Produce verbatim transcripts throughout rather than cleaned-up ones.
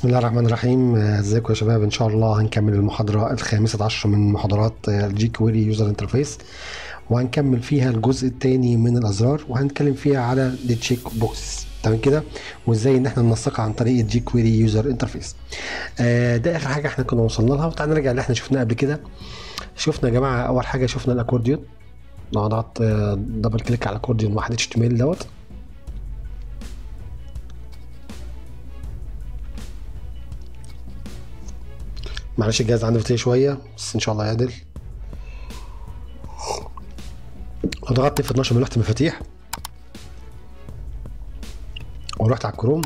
بسم الله الرحمن الرحيم. آه، ازيكم يا شباب؟ ان شاء الله هنكمل المحاضرة الخامسة عشر من محاضرات الجي كويري يوزر انترفيس، وهنكمل فيها الجزء الثاني من الازرار، وهنتكلم فيها على التشيك بوكس. تمام كده، وازاي ان احنا ننسقها عن طريق الجي كويري يوزر انترفيس. آه ده اخر حاجة احنا كنا وصلنا لها، وتعالى نرجع اللي احنا شفناه قبل كده. شفنا يا جماعة اول حاجة شفنا الاكورديون. لو ضغطت آه دبل كليك على الاكورديون واحد اتش تي ام ال دوت، معلش الجهاز عندي بطيء شويه بس ان شاء الله يعدل. لو ضغطت في اتناشر من لوحه المفاتيح ورحت على الكروم،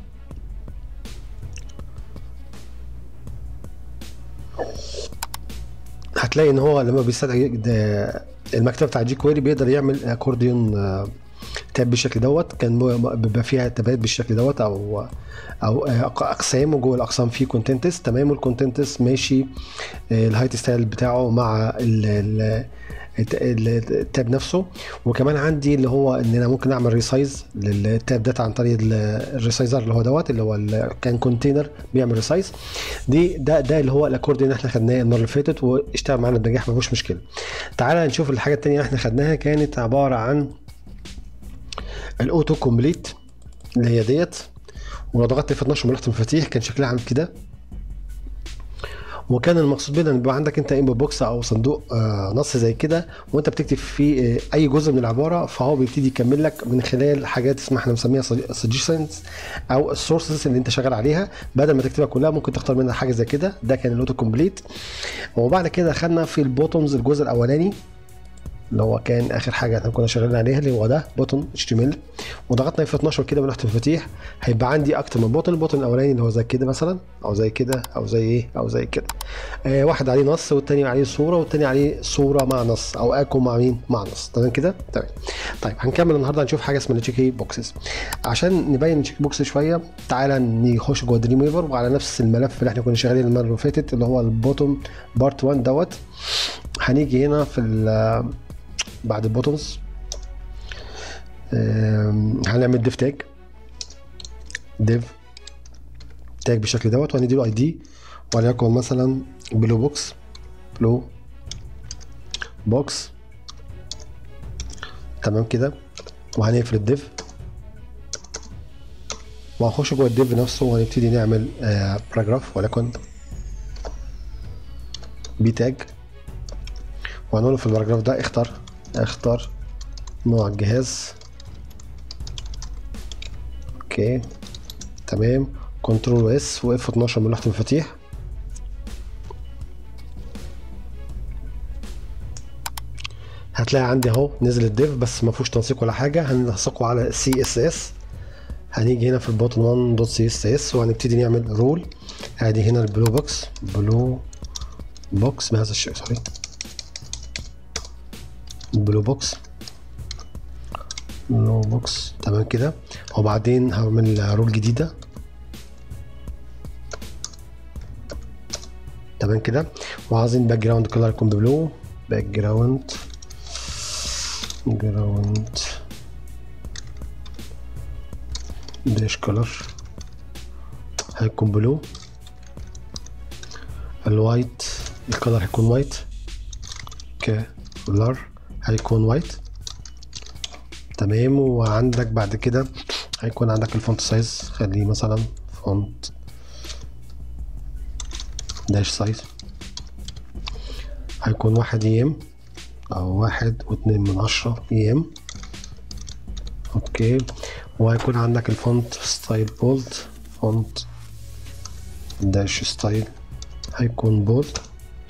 هتلاقي ان هو لما بيستدعي المكتبه بتاع جي كويري بيقدر يعمل اكورديون تاب بالشكل دوت. كان بيبقى فيها تابات بالشكل دوت او او اقسام، وجوه الاقسام في كونتنتس. تمام، والكونتنتس ماشي الهايت ستايل بتاعه مع ال التاب نفسه. وكمان عندي اللي هو ان انا ممكن اعمل ريسايز للتاب ده عن طريق الريسايزر اللي هو دوت، اللي هو كان كونتينر بيعمل ريسايز. دي ده ده اللي هو الاكورديون اللي احنا خدناه المره اللي فاتت واشتغل معانا بنجاح، ما فيهوش مشكله. تعالى نشوف الحاجه الثانيه اللي احنا خدناها، كانت عباره عن الاوتو كومبليت اللي هي ديت. ولو ضغطت في اتناشر من لوحه المفاتيح كان شكلها عامل كده. وكان المقصود بنا ان يبقى عندك انت انبوت بوكس او صندوق آه نص زي كده، وانت بتكتب فيه آه اي جزء من العباره، فهو بيبتدي يكمل لك من خلال حاجات اسمها احنا بنسميها سجيشنز او السورسز اللي انت شغال عليها. بدل ما تكتبها كلها ممكن تختار منها حاجه زي كده. ده كان الاوتو كومبليت. وبعد كده دخلنا في البوتومز الجزء الاولاني اللي هو كان اخر حاجه احنا كنا شغالين عليها، اللي هو ده بوتون اتش تي ام ال. وضغطنا في اتناشر كده من لوحه المفاتيح، هيبقى عندي اكتر من بوتون. البوتون الاولاني اللي هو زي كده مثلا، او زي كده، او زي ايه، او زي كده. آه واحد عليه نص، والتاني عليه صوره، والتاني عليه صوره مع نص، او اكو مع مين؟ مع نص. تمام كده، تمام. طيب هنكمل النهارده، هنشوف حاجه اسمها التشيك بوكسز. عشان نبين التشيك بوكس شويه، تعالى نخش جوه دريم ويفر وعلى نفس الملف اللي احنا كنا شغالين المره اللي فاتت، اللي هو البوتوم بارت واحد دوت. هنيجي هنا في بعد البوتونز هنعمل ديف تاج، ديف تاج بالشكل دوت، وهنديله اي دي وليكن مثلا بلو بوكس، بلو بوكس. تمام كده، وهنقفل الديف وهنخش جوه الديف نفسه، وهنبتدي نعمل آه باراجراف وليكن بي تاج، وهنقول له في الباراجراف ده اختار اختار نوع الجهاز. اوكي تمام، كنترول اس واف اتناشر من لوحه المفاتيح. هتلاقي عندي اهو نزل الديف بس ما فيهوش تنسيق ولا حاجه. هننسقه على سي اس اس. هنيجي هنا في البوتن واحد دوت سي اس اس وهنبتدي نعمل رول. ادي هنا البلو بوكس، بلو بوكس بهذا الشيء، سوري، بلو بوكس، بلو بوكس. تمام كده، وبعدين هعمل رول جديده. تمام كده، وعايزين باك جراوند كلر يكون ببلو، باك جراوند جراوند داش كلر هيكون بلو. الوايت الكلر هيكون وايت، كلر هيكون وايت. تمام، وعندك بعد كده هيكون عندك الفونت سايز، خليه مثلا فونت داش سايز، هيكون واحد اي ام او واحد واتنين من عشرة اي ام. اوكي، وهيكون عندك الفونت ستايل بولد، فونت داش ستايل هيكون بولد.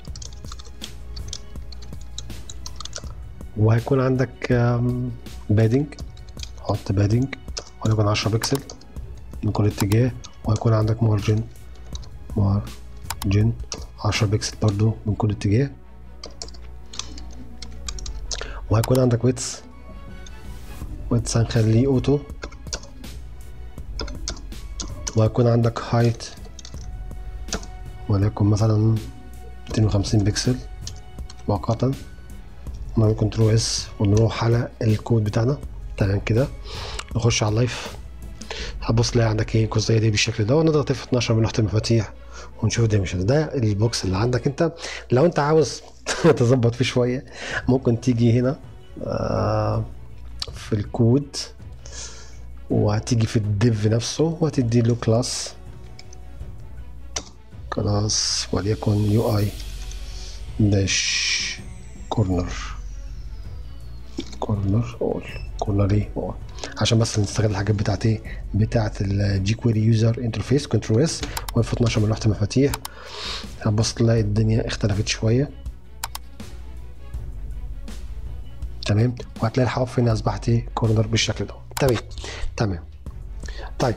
وهيكون عندك بادنج، حط بادنج وليكن عشرة بكسل من كل اتجاه. وهيكون عندك مارجن، مارجن عشرة بكسل برضو من كل اتجاه. وهيكون عندك ويتس، ويتس هنخليه اوتو. وهيكون عندك هايت وليكن مثلا ميتين وخمسين بكسل مؤقتا. نعمل كنترول اس ونروح على الكود بتاعنا. تمام كده، نخش على اللايف. هتبص تلاقي عندك ايه الجزئيه دي بالشكل ده، ونضغط اف اتناشر من لوحه المفاتيح ونشوف ده مش ده البوكس اللي عندك انت. لو انت عاوز تظبط فيه شويه ممكن تيجي هنا آه في الكود، وهتيجي في الديف نفسه وهتدي له كلاس كلاس وليكن يو اي داش كورنر كورنر اول كورنر ايه اول، عشان بس نستغل الحاجات بتاعت ايه بتاعت الجي كويري يوزر انترفيس كنترول اس واف اتناشر من لوحه المفاتيح. هتبص تلاقي الدنيا اختلفت شويه تمام، وهتلاقي الحواف هنا اصبحت ايه كورنر بالشكل ده. تمام تمام. طيب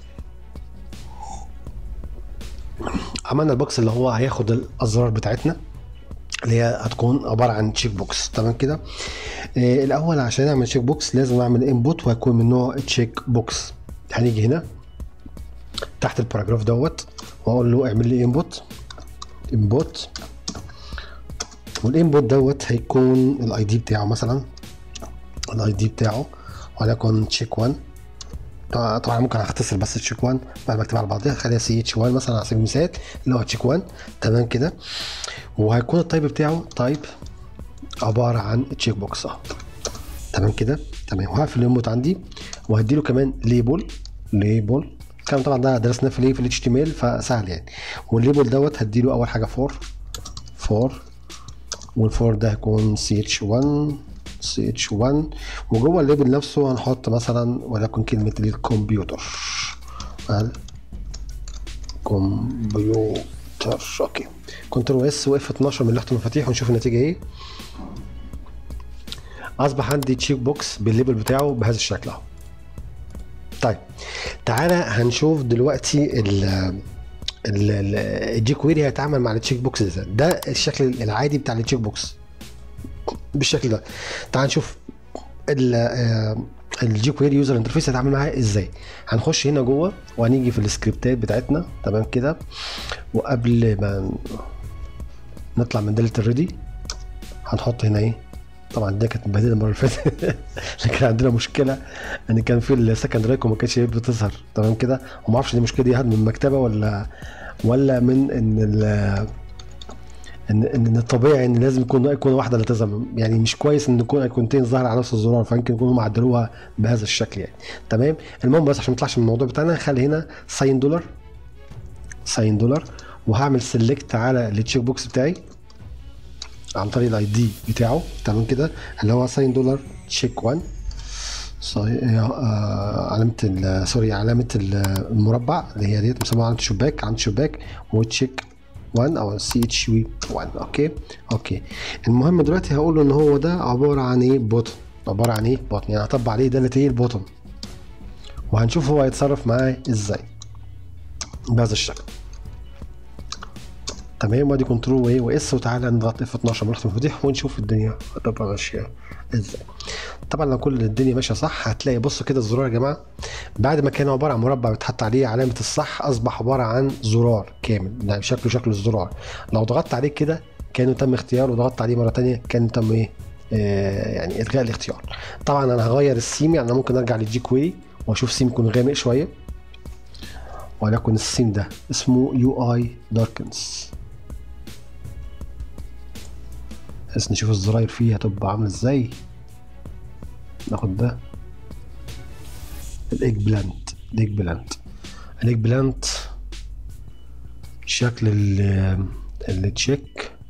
عملنا البوكس اللي هو هياخد الازرار بتاعتنا اللي هي هتكون عباره عن تشيك بوكس تمام كده. آه الاول عشان اعمل تشيك بوكس لازم اعمل انبوت وهيكون من نوع تشيك بوكس. هنيجي هنا تحت الباراجراف دوت واقول له اعمل لي انبوت انبوت، والانبوت دوت هيكون الاي دي بتاعه مثلا الاي دي بتاعه وليكن تشيك واحد. طبعا ممكن اختصر بس تشيك واحد بعد ما اكتبها على بعضها خليها سي اتش واحد مثلا على سبيل المثال اللي هو تشيك واحد تمام كده. وهيكون التايب بتاعه تايب عباره عن تشيك بوكس اهو تمام كده تمام. وهقفل الانبوت عندي وهدي له كمان ليبل ليبل كان طبعا ده درسناه في الايه في الاتش تي ام ال فسهل يعني. والليبل دوت هدي له اول حاجه فور فور والفور ده هيكون سي اتش واحد سي اتش واحد، وجوه الليبل نفسه هنحط مثلا ولكن كلمه الكمبيوتر الكمبيوتر اوكي. كنترول اس واف اتناشر من لوحه المفاتيح ونشوف النتيجه ايه. اصبح عندي تشيك بوكس بالليبل بتاعه بهذا الشكل اهو. طيب تعالى هنشوف دلوقتي ال الجي كويري هيتعامل مع التشيك بوكس ازاي. ده الشكل العادي بتاع التشيك بوكس بالشكل ده. تعال نشوف الجي كويري يوزر انترفيس هيتعامل معاه ازاي. هنخش هنا جوه وهنيجي في السكريبتات بتاعتنا تمام كده، وقبل ما نطلع من داله الريدي هنحط هنا ايه. طبعا دي كانت مبهدله المره اللي فاتت لكن عندنا مشكله ان كان في السكند رايك وما كانتش بتظهر تمام كده، وما اعرفش دي المشكله دي من المكتبه ولا ولا من ان ان ان الطبيعي ان لازم يكون يكون واحده اللي تظهر، يعني مش كويس ان يكون ايقونتين ظاهر على نفس الزرار، فيمكن يكونوا معدلوها بهذا الشكل يعني تمام. المهم بس عشان ما نطلعش من الموضوع بتاعنا خلي هنا ساين دولار ساين دولار وهعمل سيلكت على التشيك بوكس بتاعي عن طريق الاي دي بتاعه تمام كده اللي هو ساين دولار تشيك واحد علامه سوري علامه المربع اللي هي ديت بنسموها علامه شباك علامه شباك وتشيك واحد او سي اتش وي واحد اوكي اوكي. المهم دلوقتي هقول له ان هو ده عباره عن ايه بوتن عباره عن ايه بوتن يعني هطبق عليه داله ايه البوتن، وهنشوف هو هيتصرف معاه ازاي بهذا الشكل تمام. وادي كنترول وايه واس وتعالى نضغط اف اتناشر من لوحه المفاتيح ونشوف الدنيا هتبقى ماشيه ازاي. طبعا لو كل الدنيا ماشيه صح هتلاقي بصوا كده الزرار يا جماعه بعد ما كان عباره عن مربع بيتحط عليه علامه الصح اصبح عباره عن زرار كامل يعني شكله شكل الزرار. لو ضغطت عليه كده كانه تم اختياره وضغطت عليه مره ثانيه كان تم ايه آه يعني الغاء الاختيار. طبعا انا هغير السيم يعني انا ممكن ارجع للجي كويري واشوف سيم يكون غامق شويه ولكن السيم ده اسمه يو اي داركنز بس نشوف الزراير فيه هتبقى عامله ازاي. ناخد ده الايج بلانت الايج بلانت الايج بلانت شكل التشيك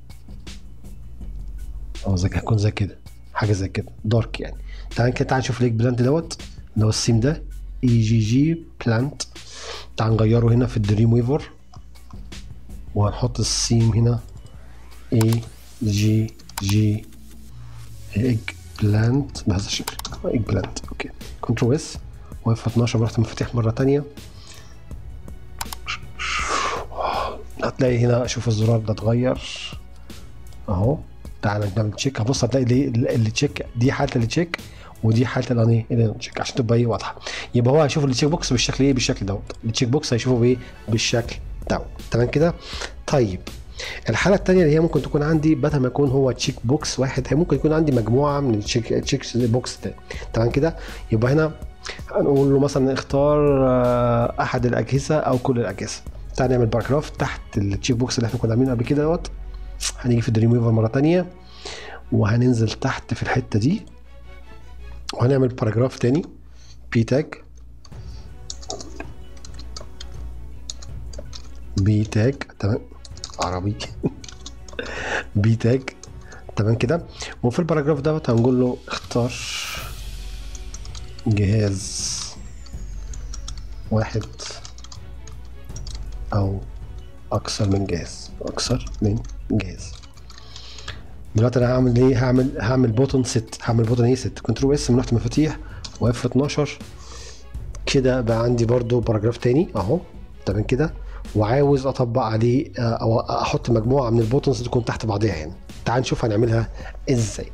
اه زي هيكون زي كده حاجه زي كده دارك يعني. تعال كده تعال نشوف الايج بلانت دوت اللي هو السيم ده اي جي جي بلانت. تعال نغيره هنا في الدريم ويفر وهنحط السيم هنا اي جي جي ايج بلانت بهذا الشكل ايج بلانت اوكي. كنترول اس واف اتناشر من لوحه المفاتيح مره ثانيه هتلاقي هنا شوف الزرار ده اتغير اهو. تعالى نعمل تشيك هبص هتلاقي دي التشيك دي حاله التشيك ودي حاله الاني التشيك عشان تبقى ايه واضحه. يبقى هو هيشوف التشيك بوكس بالشكل ايه بالشكل دوت التشيك بوكس هيشوفه بايه بالشكل دوت تمام كده. طيب الحاله الثانيه اللي هي ممكن تكون عندي بدل ما يكون هو تشيك بوكس واحد، هي ممكن يكون عندي مجموعه من التشيك تشيك بوكس ده. تمام كده. يبقى هنا هنقول له مثلا اختار احد الاجهزه او كل الاجهزه. تعال نعمل باراجراف تحت التشيك بوكس اللي احنا كنا عاملينه قبل كده دوت. هنيجي في الريموفر مره ثانيه وهننزل تحت في الحته دي وهنعمل باراجراف تاني بي تاج بي تاج تمام عربي بي تاج تمام كده. وفي الباراجراف دوت هنقول له اختار جهاز واحد او اكثر من جهاز اكثر من جهاز. دلوقتي انا هعمل ايه؟ هعمل هعمل بوتون ست. هعمل بوتون ايه ست؟ كنترول اس من ناحيه المفاتيح واف اتناشر كده. بقى عندي برضو باراجراف تاني اهو تمام كده، وعاوز اطبق عليه او احط مجموعه من البوتونز تكون تحت بعضيها هنا. تعال نشوف هنعملها ازاي.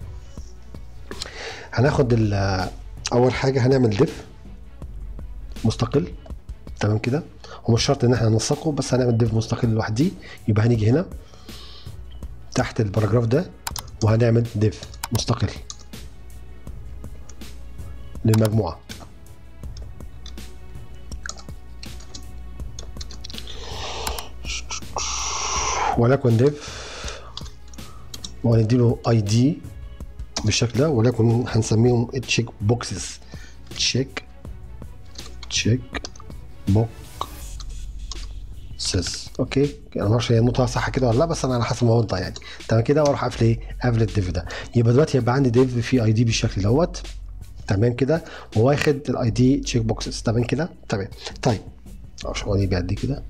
هناخد اول حاجه هنعمل ديف مستقل تمام كده، ومش شرط ان احنا ننسقه بس هنعمل ديف مستقل لوحديه. يبقى هنيجي هنا تحت الباراجراف ده وهنعمل ديف مستقل للمجموعه. ولكن ديف وهنديله اي دي بالشكل ده، ولكن هنسميهم تشيك بوكسز. تشيك تشيك بوكسز. اوكي انا معرفش هي النقطه صح كده ولا لا، بس انا على حسب ما اوضح يعني. تمام كده. واروح قافل ايه؟ قافل الديف ده. يبقى دلوقتي هيبقى عندي ديف في اي دي بالشكل دوت تمام كده، وواخد الاي دي تشيك بوكسز تمام كده تمام. طيب عشان هو بيعدي كده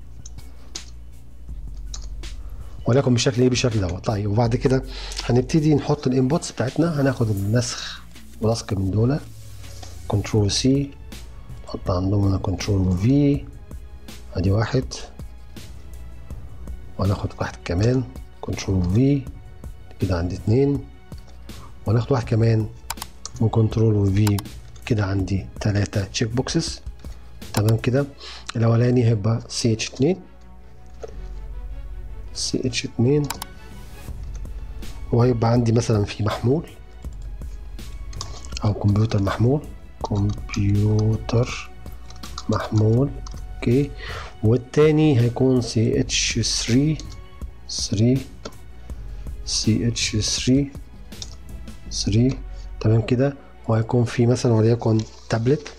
ولكن بالشكل ايه؟ بالشكل دوت. طيب وبعد كده هنبتدي نحط الانبوتس بتاعتنا. هناخد النسخ ولصق من دول كنترول سي، نحط عندهم هنا كنترول في، ادي واحد، وهناخد واحد كمان كنترول في كده عندي اتنين، وهناخد واحد كمان وكنترول في كده عندي تلاتة تشيك بوكسز تمام كده. الاولاني هيبقى سي اتش اتنين سي اتش اتنين، وهيبقى عندي مثلا في محمول او كمبيوتر محمول كمبيوتر محمول اوكي. والتاني هيكون سي اتش ثري ثري سي اتش ثري ثري تمام كده. وهيكون في مثلا وليكن تابلت،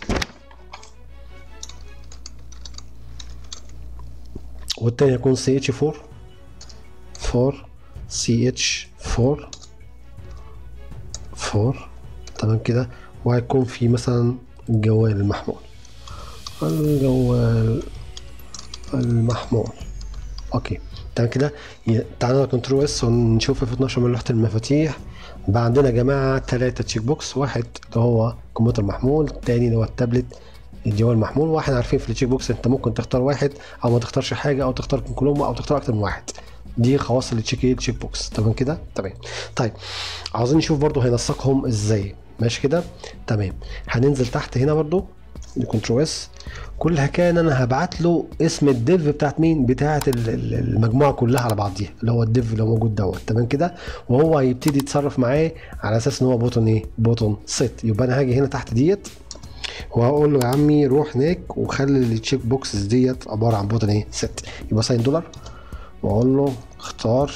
والتاني هيكون سي اتش فور فور سي اتش فور فور تمام كده. وهيكون في مثلا الجوال المحمول الجوال المحمول اوكي تمام كده. تعالى كنترول اس ونشوف في اتناشر من لوحه المفاتيح. بقى عندنا يا جماعه ثلاثه تشيك بوكس، واحد اللي هو كمبيوتر محمول، الثاني اللي هو التابلت الجوال المحمول. واحد عارفين في التشيك بوكس انت ممكن تختار واحد او ما تختارش حاجه او تختار كلهم او تختار اكتر من واحد. دي خواص التشيك التشيك بوكس تمام كده تمام. طيب عاوزين نشوف برضو هينسقهم ازاي. ماشي كده تمام. هننزل تحت هنا برضو كنترول اس. كل الحكايه ان انا هبعت له اسم الديف بتاعت مين؟ بتاعت المجموعه كلها على بعضيها اللي هو الديف اللي موجود دوت تمام كده. وهو هيبتدي يتصرف معاه على اساس ان هو بوتون ايه؟ بوتون ست. يبقى انا هاجي هنا تحت ديت وهقول له يا عمي روح هناك وخلي التشيك بوكسز ديت عباره عن بوتون ايه؟ ست. يبقى ساين دولار واقول له اختار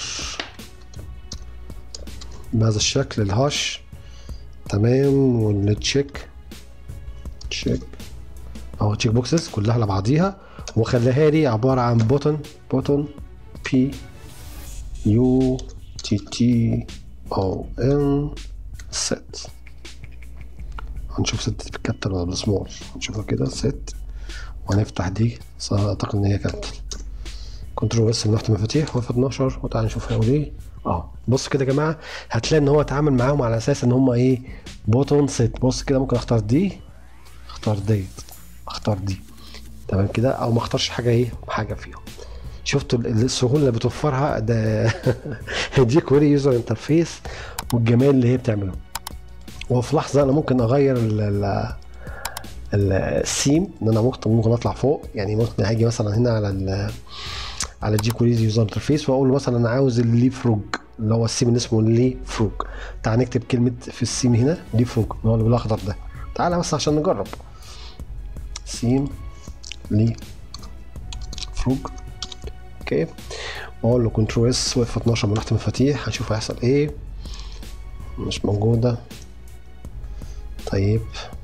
بهذا الشكل الهاش تمام، والتشيك تشيك اهو تشيك بوكسز كلها على بعضيها، وخليها لي عباره عن بوتون بوتون بي يو تي تي او ان ست. هنشوف ست بالكابيتال ولا بالسمول، هنشوفها كده ست، وهنفتح دي اعتقد ان هي كابيتال. كنترول بس من ناحيه المفاتيح واف اتناشر وتعالى نشوف هيقول ايه. اه بص كده يا جماعه هتلاقي ان هو اتعامل معاهم على اساس ان هم ايه؟ بوتون ست. بص كده ممكن اختار دي، اختار ديت، اختار دي تمام كده، او ما اختارش حاجه ايه؟ حاجه فيهم. شفتوا السهوله اللي بتوفرها ده دي كوري يوزر انترفيس والجمال اللي هي بتعمله. وفي لحظه انا ممكن اغير ال السيم ان انا ممكن ممكن اطلع فوق. يعني ممكن هاجي مثلا هنا على على جيكوليز يوزر انترفيس واقول له مثلا انا عاوز اللي فروج اللي هو السيم اللي اسمه لي فروج. تعال نكتب كلمه في السيم هنا لي فروج اللي هو اللي بالاخضر ده. تعالى بس عشان نجرب سيم لي فروج. اوكي واقول له كنترول اس واف اتناشر من تحت مفاتيح. هنشوف هيحصل ايه. مش موجوده. طيب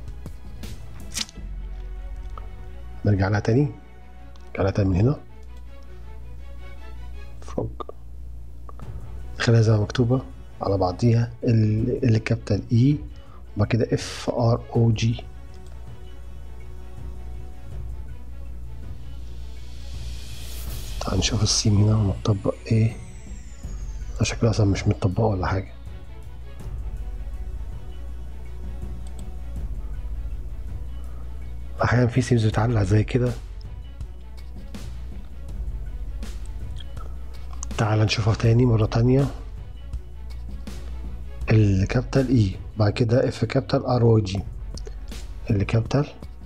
نرجع لها تاني. نرجع لها تاني من هنا فروج. نخليها زي ما مكتوبه على بعضيها اللي كابيتال اي وبعد كده اف ار او جي. تعال نشوف السيم هنا متطبق ايه. شكلها اصلا مش متطبقه ولا حاجه. احيانا في سيمز بتعلق زي كده. تعال نشوفها تاني مره تانيه. الكابيتال اي بعد كده اف كابيتال ار او جي الكابيتال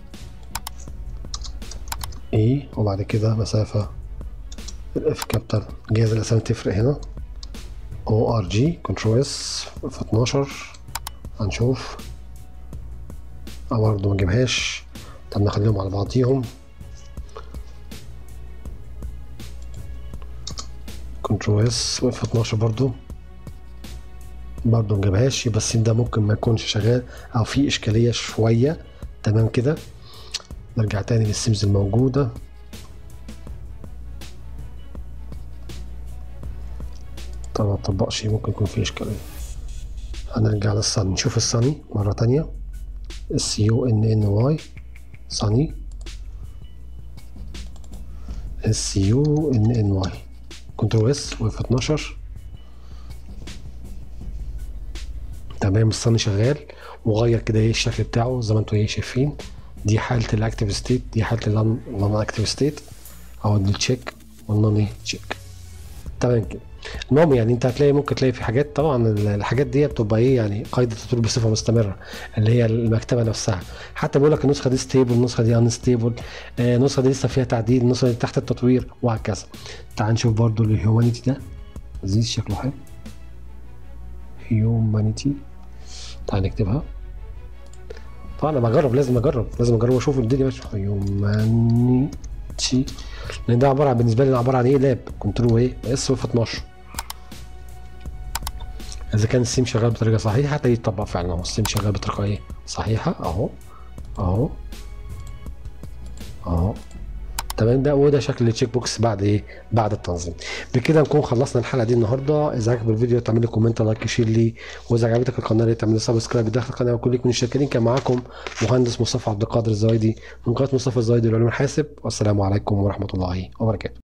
اي وبعد كده مسافه الاف كابيتال. جهاز الاسامي تفرق هنا او ار جي كنترول اس في اتناشر. هنشوف اه برضه ما نجيبهاش. طب نخليهم على بعضيهم كنترول اس واف اتناشر برضه برضه مجيبهاش. يبقى السيم ده ممكن ما يكونش شغال او في اشكاليه شويه. تمام كده. نرجع تاني للسيمز الموجوده. طب ما تطبقش ممكن يكون في اشكاليه. هنرجع للصني نشوف الصني مره تانيه. اس يو ان ان واي صني اس يو ان ان واي كنترول اس واف اتناشر. تمام الصني شغال وغير كده ايه الشكل بتاعه زي ما انتم ايه شايفين. دي حاله الاكتيف ستيت دي حاله النون اكتيف ستيت او التشيك والنون تشيك. تمام كده. المهم يعني انت هتلاقي ممكن تلاقي في حاجات طبعا الحاجات دي بتبقى ايه يعني قيد التطوير بصفه مستمره اللي هي المكتبه نفسها. حتى بيقول لك النسخه دي ستيبل النسخه دي ان ستيبل آه النسخه دي لسه فيها تعديل النسخه دي تحت التطوير وهكذا. تعال نشوف برضو الهيومانيتي ده لذيذ شكله حلو. هيومانيتي تعال نكتبها. طبعا انا بجرب لازم اجرب لازم اجرب واشوف الدنيا ماشيه. هيومانيتي لان ده عباره عن بالنسبه لي عباره عن ايه لاب كنترول ايه اس واف اتناشر. اذا كان السيم شغال بطريقه صحيحه هتلاقيه يتطبق فعلا اهو. السيم شغال بطريقه ايه صحيحه اهو اهو اهو. تمام ده وده شكل التشيك بوكس بعد ايه بعد التنظيم. بكده نكون خلصنا الحلقه دي النهارده. اذا عجبك الفيديو تعمل لي كومنت لايك شير لي. واذا عجبتك القناه تعمل لي سبسكرايب داخل القناه. وكل لكم الشاكرين. كان معاكم مهندس مصطفى عبد القادر الزوايدي من قناه مصطفى الزوايدي لعلوم الحاسب. والسلام عليكم ورحمه الله وبركاته.